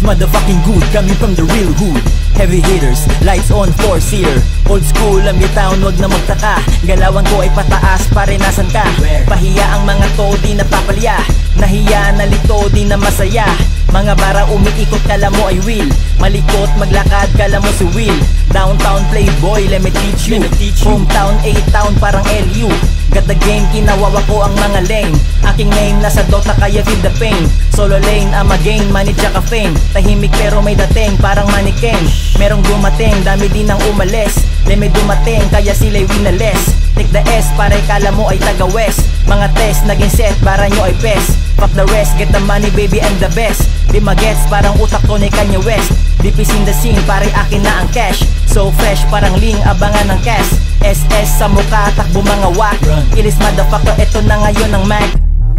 motherfucking good, coming from the real hood. Heavy hitters, lights on, force here. Old school, ang bitaon, wag na magtaka. Galawan ko ay pataas, pare nasan ka? Pahiya ang mga to, di napapalya. Nahiya, nalito, di na masaya. Mga bara umiikot, kala mo ay wheel. Malikot, maglakad, kala mo si Will. Downtown playboy, let me teach you. Hometown, A-town, parang LU. Got the game, kinawawa ko ang mga lane. Aking name, nasa Dota, kaya feel the pain. Solo lane, I'm again, money tsaka fame. Tahimik pero may dating, parang mannequin. Merong dumating, dami din ang umalis. Leme dumating, kaya sila'y winales. Take the S, pare kala mo ay taga West. Mga test, naging set, para nyo ay best. Fuck the rest, get the money baby, I'm the best. Di magets, parang utak ko ni Kanye West. Deep is in the scene, pare akin na ang cash. So fresh, parang ling, abangan ng cash. SS sa mukha, takbo mga wak. Ilis motherfucker, eto na ngayon ang Mac.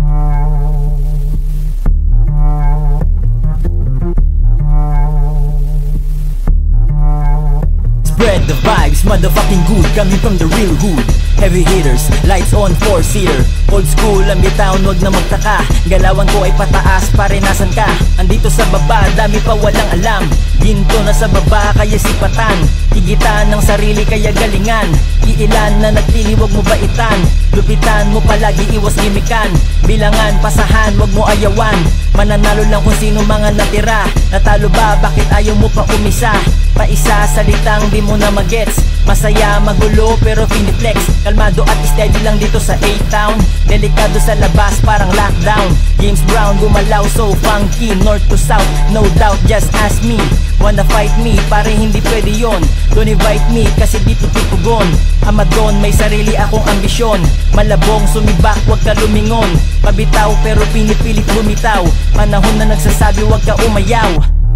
Spread the vibes, motherfucking good, coming from the real hood. Heavy hitters, lights on, force here. Old school, ang bitaon, wag na magtaka. Galawan ko ay pataas, pare nasan ka? Andito sa baba, dami pa walang alam. Ginto na sa baba, kaya sipatan. Higitan ng sarili, kaya galingan. Iilan na nagpili, wag mo baitan. Lupitan mo palagi, iwas gimikan. Bilangan, pasahan, wag mo ayawan. Mananalo lang kung sino mga natira. Natalo ba, bakit ayaw mo pa umisa? Paisa, salitang di mo na magets. Masaya, magulo, pero finiflex. Kalmado at steady lang dito sa A-town. Delikado sa labas, parang lockdown. James Brown, gumalaw so funky. North to south, no doubt, just ask me. Wanna fight me, pare hindi pwede yon. Don't invite me, kasi dito tutugon. Amadon, may sarili akong ambisyon. Malabong, sumibak, wag ka lumingon. Pabitaw, pero pinipilit bumitaw. Panahon na nagsasabi, wag ka umayaw.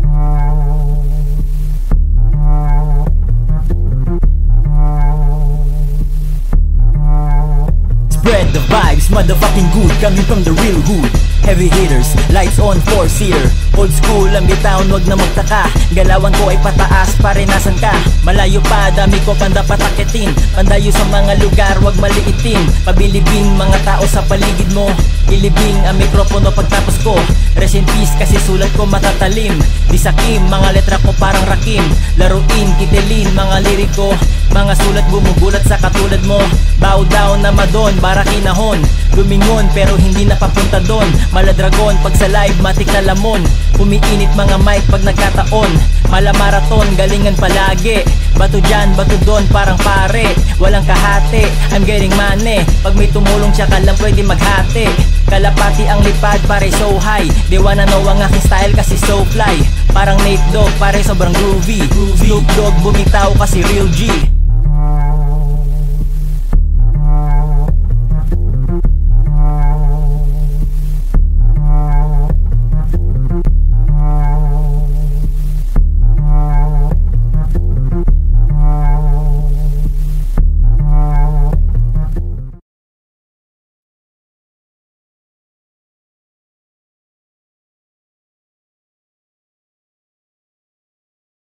Spread the vibes, motherfucking good, coming from the real hood. Heavy hitters, lights on, force here. Old school, ang bitaon, wag na magtaka. Galawan ko ay pataas, pare nasan ka? Malayo pa, dami ko pang dapat akitin. Pandayo sa mga lugar, wag maliitin. Pabilibing mga tao sa paligid mo. Ilibing ang mikropono pagtapos ko. Rest in peace kasi sulat ko matatalim. Di sakim, mga letra ko parang rakim. Laruin, kitilin, mga liriko. Mga sulat bumubulat sa katulad mo. Bow down na madon, barakinahon. Lumingon pero hindi napapunta doon. Maladragon pag sa live matik na lamon. Umiinit mga mic pag nagkataon. Malamaraton, galingan palagi. Bato dyan, bato doon, parang pare. Walang kahati, I'm getting money. Pag may tumulong tsaka lang pwede maghati. Kalapati ang lipad, pare so high. Di wanna know ang aking style kasi so fly. Parang Nate Dogg, pare sobrang groovy. Snoop Dogg bumitaw kasi real G.